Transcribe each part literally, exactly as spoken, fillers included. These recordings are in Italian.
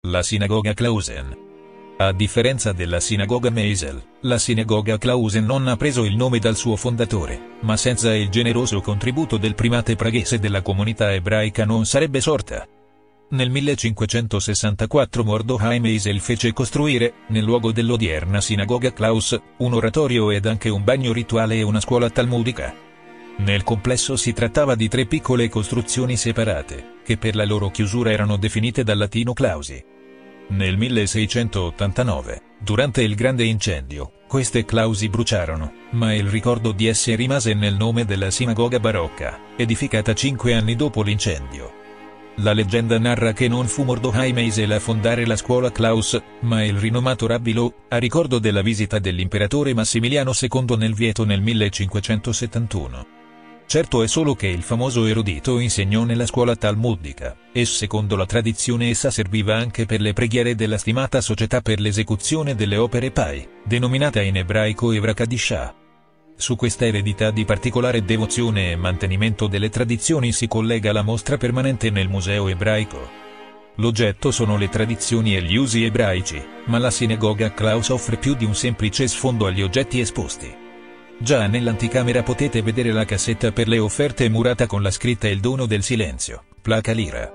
La sinagoga Clausen. A differenza della sinagoga Meisel, la sinagoga Clausen non ha preso il nome dal suo fondatore, ma senza il generoso contributo del primate praghese della comunità ebraica non sarebbe sorta. Nel millecinquecentosessantaquattro Mordechai Meisel fece costruire, nel luogo dell'odierna sinagoga Klaus, un oratorio ed anche un bagno rituale e una scuola talmudica. Nel complesso si trattava di tre piccole costruzioni separate, che per la loro chiusura erano definite dal latino clausi. Nel milleseicentottantanove, durante il grande incendio, queste clausi bruciarono, ma il ricordo di esse rimase nel nome della sinagoga barocca, edificata cinque anni dopo l'incendio. La leggenda narra che non fu Mordechai Meisel a fondare la scuola Klaus, ma il rinomato Rabbi Lo, a ricordo della visita dell'imperatore Massimiliano secondo nel Vieto nel millecinquecentosettantuno. Certo è solo che il famoso erudito insegnò nella scuola talmudica, e secondo la tradizione essa serviva anche per le preghiere della stimata Società per l'esecuzione delle opere Pai, denominata in ebraico Evra Kadishah. Su questa eredità di particolare devozione e mantenimento delle tradizioni si collega la mostra permanente nel Museo Ebraico. L'oggetto sono le tradizioni e gli usi ebraici, ma la sinagoga Klaus offre più di un semplice sfondo agli oggetti esposti. Già nell'anticamera potete vedere la cassetta per le offerte murata con la scritta Il dono del silenzio, placa lira.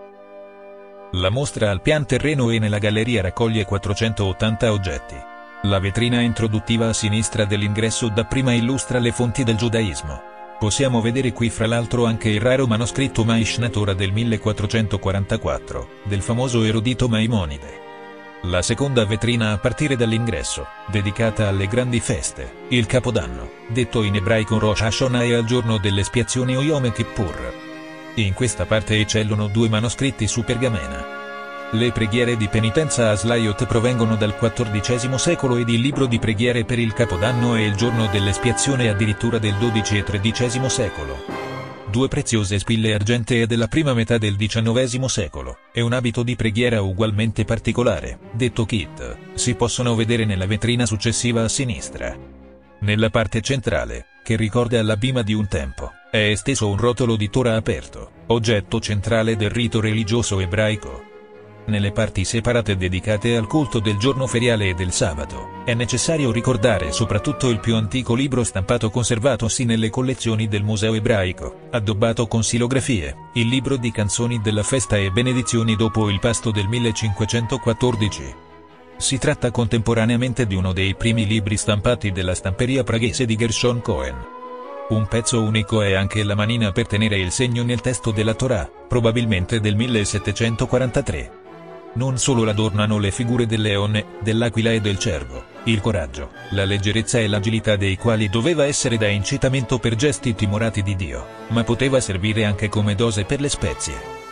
La mostra al pian terreno e nella galleria raccoglie quattrocentottanta oggetti. La vetrina introduttiva a sinistra dell'ingresso dapprima illustra le fonti del giudaismo. Possiamo vedere qui fra l'altro anche il raro manoscritto Mishneh Torah del millequattrocentoquarantaquattro, del famoso erudito Maimonide. La seconda vetrina a partire dall'ingresso, dedicata alle grandi feste, il Capodanno, detto in ebraico Rosh Hashanah e al giorno dell'espiazione o Yom Kippur. In questa parte eccellono due manoscritti su pergamena. Le preghiere di penitenza a Slayot provengono dal quattordicesimo secolo ed il libro di preghiere per il Capodanno e il giorno dell'espiazione addirittura del dodicesimo e tredicesimo secolo. Due preziose spille argentee della prima metà del diciannovesimo secolo, e un abito di preghiera ugualmente particolare, detto kit, si possono vedere nella vetrina successiva a sinistra. Nella parte centrale, che ricorda la bima di un tempo, è esteso un rotolo di Torah aperto, oggetto centrale del rito religioso ebraico. Nelle parti separate dedicate al culto del giorno feriale e del sabato, è necessario ricordare soprattutto il più antico libro stampato conservatosi nelle collezioni del Museo Ebraico, addobbato con silografie, il libro di canzoni della festa e benedizioni dopo il pasto del millecinquecentoquattordici. Si tratta contemporaneamente di uno dei primi libri stampati della stamperia praghese di Gershon Cohen. Un pezzo unico è anche la manina per tenere il segno nel testo della Torah, probabilmente del millesettecentoquarantatré. Non solo l'adornano le figure del leone, dell'aquila e del cervo, il coraggio, la leggerezza e l'agilità dei quali doveva essere da incitamento per gesti timorati di Dio, ma poteva servire anche come dose per le spezie.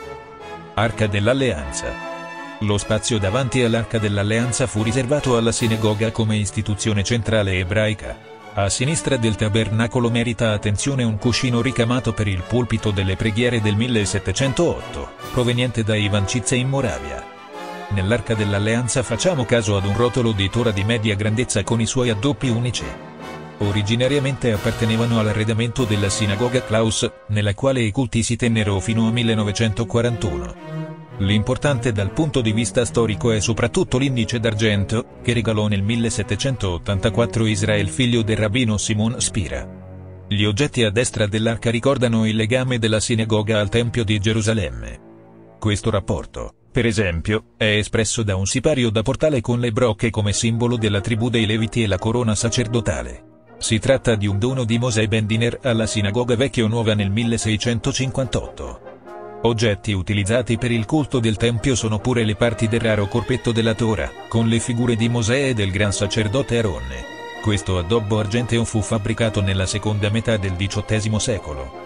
Arca dell'Alleanza. Lo spazio davanti all'Arca dell'Alleanza fu riservato alla sinagoga come istituzione centrale ebraica. A sinistra del tabernacolo merita attenzione un cuscino ricamato per il pulpito delle preghiere del millesettecentootto, proveniente da Ivančice in Moravia. Nell'Arca dell'Alleanza facciamo caso ad un rotolo di Torah di media grandezza con i suoi addobbi unici. Originariamente appartenevano all'arredamento della sinagoga Klaus, nella quale i culti si tennero fino a millenovecentoquarantuno. L'importante dal punto di vista storico è soprattutto l'indice d'argento, che regalò nel millesettecentottantaquattro Israel figlio del rabbino Simon Spira. Gli oggetti a destra dell'arca ricordano il legame della sinagoga al Tempio di Gerusalemme. Questo rapporto, per esempio, è espresso da un sipario da portale con le brocche come simbolo della tribù dei Leviti e la corona sacerdotale. Si tratta di un dono di Mosè ben Diner alla sinagoga Vecchio Nuova nel milleseicentocinquantotto. Oggetti utilizzati per il culto del Tempio sono pure le parti del raro corpetto della Torah, con le figure di Mosè e del gran sacerdote Aronne. Questo addobbo argenteo fu fabbricato nella seconda metà del diciottesimo secolo.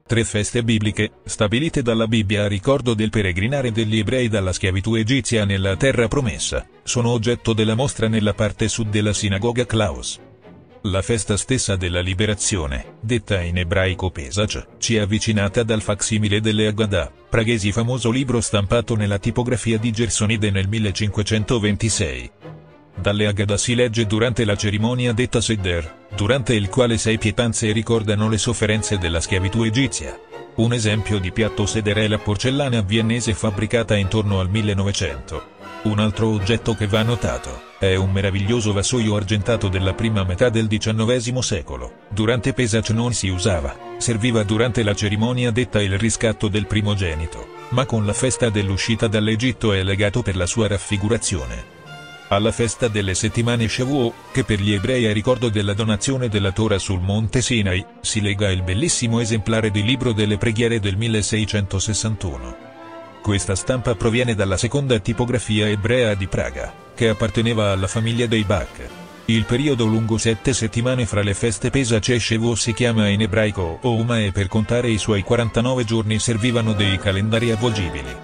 Tre feste bibliche, stabilite dalla Bibbia a ricordo del peregrinare degli ebrei dalla schiavitù egizia nella terra promessa, sono oggetto della mostra nella parte sud della Sinagoga Klaus. La festa stessa della liberazione, detta in ebraico Pesach, ci è avvicinata dal facsimile delle Haggadah, Praghesi, famoso libro stampato nella tipografia di Gersonide nel millecinquecentoventisei. Dalle Haggadah si legge durante la cerimonia detta Seder, durante il quale sei pietanze ricordano le sofferenze della schiavitù egizia. Un esempio di piatto Seder è la porcellana viennese fabbricata intorno al millenovecento. Un altro oggetto che va notato è un meraviglioso vassoio argentato della prima metà del diciannovesimo secolo. Durante Pesach non si usava, serviva durante la cerimonia detta il riscatto del primogenito, ma con la festa dell'uscita dall'Egitto è legato per la sua raffigurazione. Alla festa delle settimane Shavuot, che per gli ebrei è ricordo della donazione della Torah sul monte Sinai, si lega il bellissimo esemplare di Libro delle Preghiere del milleseicentosessantuno. Questa stampa proviene dalla seconda tipografia ebrea di Praga, che apparteneva alla famiglia dei Bach. Il periodo lungo sette settimane fra le feste Pesach e Shavuot si chiama in ebraico Ouma e per contare i suoi quarantanove giorni servivano dei calendari avvolgibili.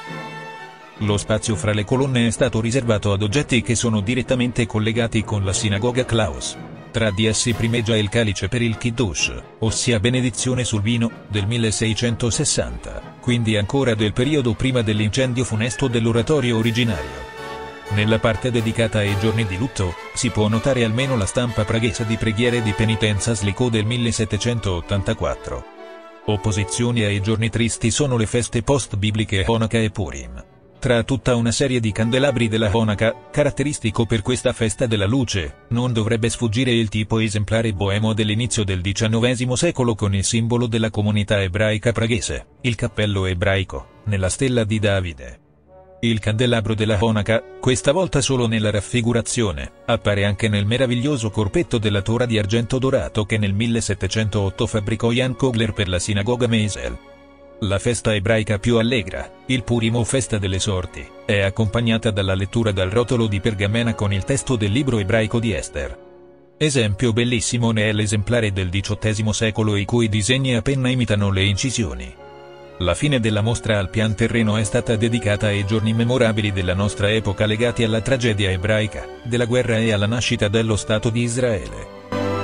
Lo spazio fra le colonne è stato riservato ad oggetti che sono direttamente collegati con la Sinagoga Klaus. Tra di essi primeggia il calice per il Kiddush, ossia benedizione sul vino, del milleseicentosessanta, quindi ancora del periodo prima dell'incendio funesto dell'oratorio originario. Nella parte dedicata ai giorni di lutto, si può notare almeno la stampa praghese di preghiere di penitenza Slicho del millesettecentottantaquattro. Opposizioni ai giorni tristi sono le feste post-bibliche Hanukkah e Purim. Tra tutta una serie di candelabri della Hanukkah, caratteristico per questa festa della luce, non dovrebbe sfuggire il tipo esemplare boemo dell'inizio del diciannovesimo secolo con il simbolo della comunità ebraica praghese, il cappello ebraico, nella stella di Davide. Il candelabro della Hanukkah, questa volta solo nella raffigurazione, appare anche nel meraviglioso corpetto della Torah di argento dorato che nel millesettecentootto fabbricò Jan Kogler per la sinagoga Meisel. La festa ebraica più allegra, il Purim o festa delle sorti, è accompagnata dalla lettura dal rotolo di pergamena con il testo del libro ebraico di Ester. Esempio bellissimo ne è l'esemplare del diciottesimo secolo i cui disegni a penna imitano le incisioni. La fine della mostra al pian terreno è stata dedicata ai giorni memorabili della nostra epoca legati alla tragedia ebraica, della guerra e alla nascita dello Stato di Israele.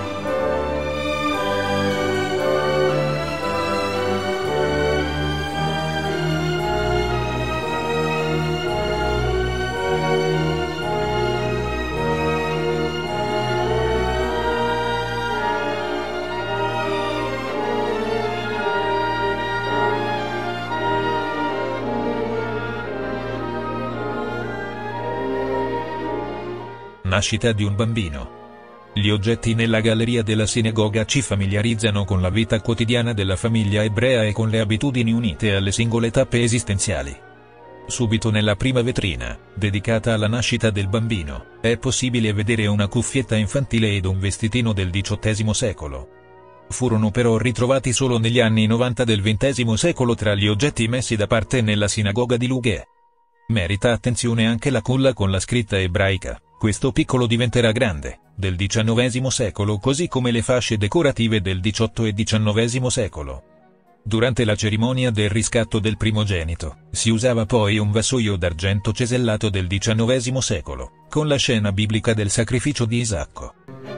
Nascita di un bambino. Gli oggetti nella galleria della sinagoga ci familiarizzano con la vita quotidiana della famiglia ebrea e con le abitudini unite alle singole tappe esistenziali. Subito nella prima vetrina, dedicata alla nascita del bambino, è possibile vedere una cuffietta infantile ed un vestitino del diciottesimo secolo. Furono però ritrovati solo negli anni novanta del ventesimo secolo tra gli oggetti messi da parte nella sinagoga di Lughe. Merita attenzione anche la culla con la scritta ebraica. Questo piccolo diventerà grande, del diciannovesimo secolo così come le fasce decorative del diciotto e diciannovesimo secolo. Durante la cerimonia del riscatto del primogenito, si usava poi un vassoio d'argento cesellato del diciannovesimo secolo, con la scena biblica del sacrificio di Isacco.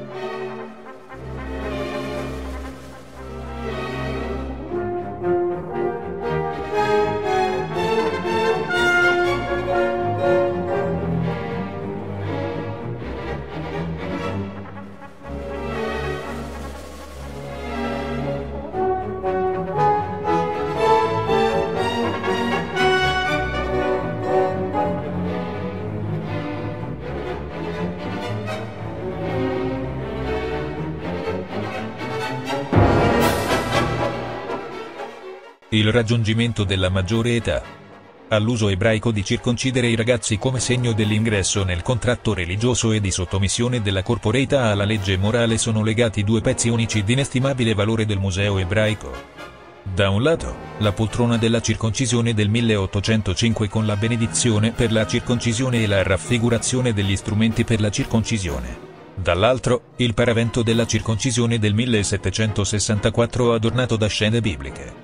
Il raggiungimento della maggiore età. All'uso ebraico di circoncidere i ragazzi come segno dell'ingresso nel contratto religioso e di sottomissione della corporeità alla legge morale sono legati due pezzi unici di inestimabile valore del museo ebraico. Da un lato, la poltrona della circoncisione del milleottocentocinque con la benedizione per la circoncisione e la raffigurazione degli strumenti per la circoncisione. Dall'altro, il paravento della circoncisione del millesettecentosessantaquattro adornato da scene bibliche.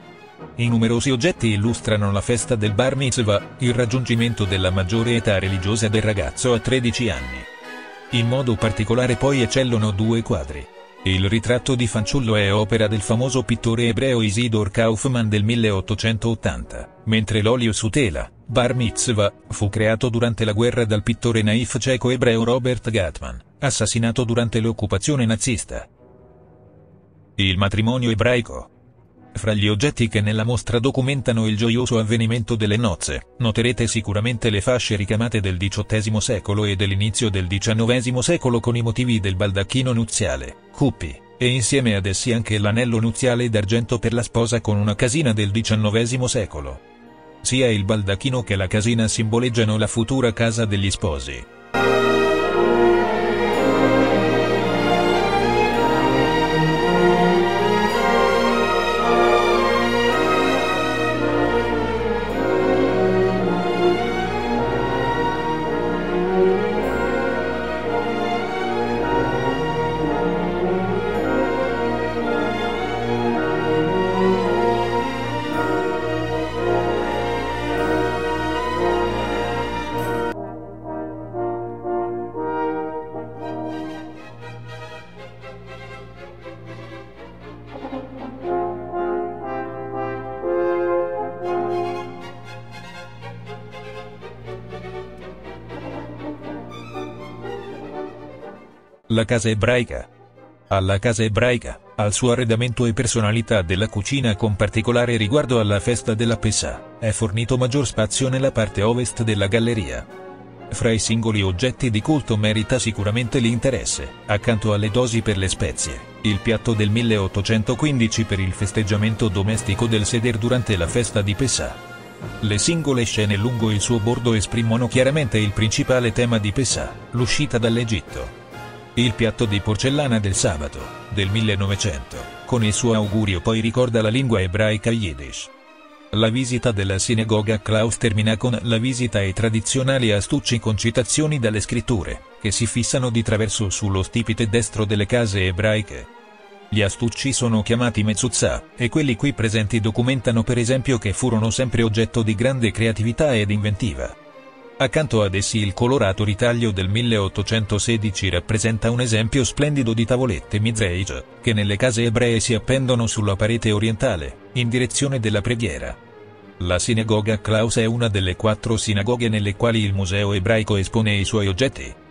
I numerosi oggetti illustrano la festa del Bar Mitzvah, il raggiungimento della maggiore età religiosa del ragazzo a tredici anni. In modo particolare poi eccellono due quadri. Il ritratto di fanciullo è opera del famoso pittore ebreo Isidor Kaufman del milleottocentottanta, mentre l'olio su tela, Bar Mitzvah, fu creato durante la guerra dal pittore naif ceco-ebreo Robert Gatman, assassinato durante l'occupazione nazista. Il matrimonio ebraico. Fra gli oggetti che nella mostra documentano il gioioso avvenimento delle nozze, noterete sicuramente le fasce ricamate del diciottesimo secolo e dell'inizio del diciannovesimo secolo con i motivi del baldacchino nuziale, cupi, e insieme ad essi anche l'anello nuziale d'argento per la sposa con una casina del diciannovesimo secolo. Sia il baldacchino che la casina simboleggiano la futura casa degli sposi. La casa ebraica. Alla casa ebraica, al suo arredamento e personalità della cucina con particolare riguardo alla festa della Pessah, è fornito maggior spazio nella parte ovest della galleria. Fra i singoli oggetti di culto merita sicuramente l'interesse, accanto alle dosi per le spezie, il piatto del milleottocentoquindici per il festeggiamento domestico del Seder durante la festa di Pessah. Le singole scene lungo il suo bordo esprimono chiaramente il principale tema di Pessah, l'uscita dall'Egitto. Il piatto di porcellana del sabato, del millenovecento, con il suo augurio poi ricorda la lingua ebraica Yiddish. La visita della sinagoga Klaus termina con la visita ai tradizionali astucci con citazioni dalle scritture, che si fissano di traverso sullo stipite destro delle case ebraiche. Gli astucci sono chiamati mezzuzah, e quelli qui presenti documentano per esempio che furono sempre oggetto di grande creatività ed inventiva. Accanto ad essi il colorato ritaglio del milleottocentosedici rappresenta un esempio splendido di tavolette mizraïch, che nelle case ebree si appendono sulla parete orientale, in direzione della preghiera. La sinagoga Klaus è una delle quattro sinagoghe nelle quali il museo ebraico espone i suoi oggetti.